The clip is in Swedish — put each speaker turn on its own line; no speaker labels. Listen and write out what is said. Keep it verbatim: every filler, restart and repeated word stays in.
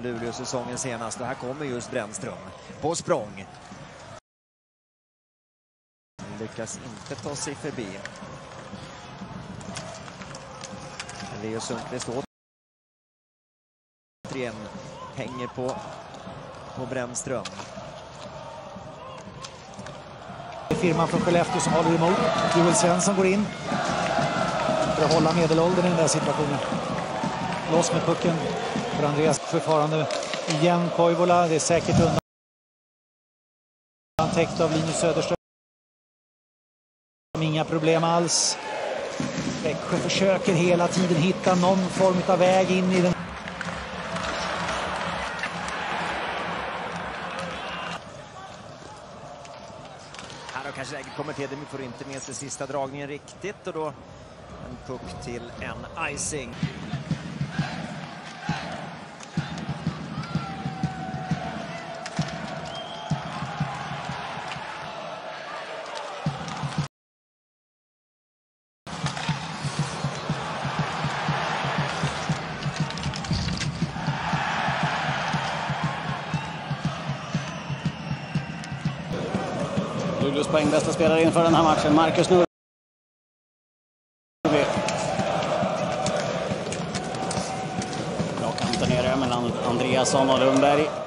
från Luleå-säsongen senast. Och här kommer just Brännström på språng. Lyckas inte ta sig förbi. Leo Sundqvist återigen hänger på, på Brännström.
Firman från Skellefteå som håller emot. Joel Svensson går in för att hålla medelåldern i den där situationen. Loss med pucken för Andreas förfarande. Igen Koivola, det är säkert undan. Täckt av Linus Söderström. Inga problem alls. Växjö försöker hela tiden hitta någon form av väg in i den.
Här har kanske läget kommer till. Det får inte med sig sista dragningen riktigt. Och då en puck till en icing.
Luleås poängbästa spelare inför den här matchen, Marcus Norberg. Bra kanter nere mellan Andreasson och Lundberg.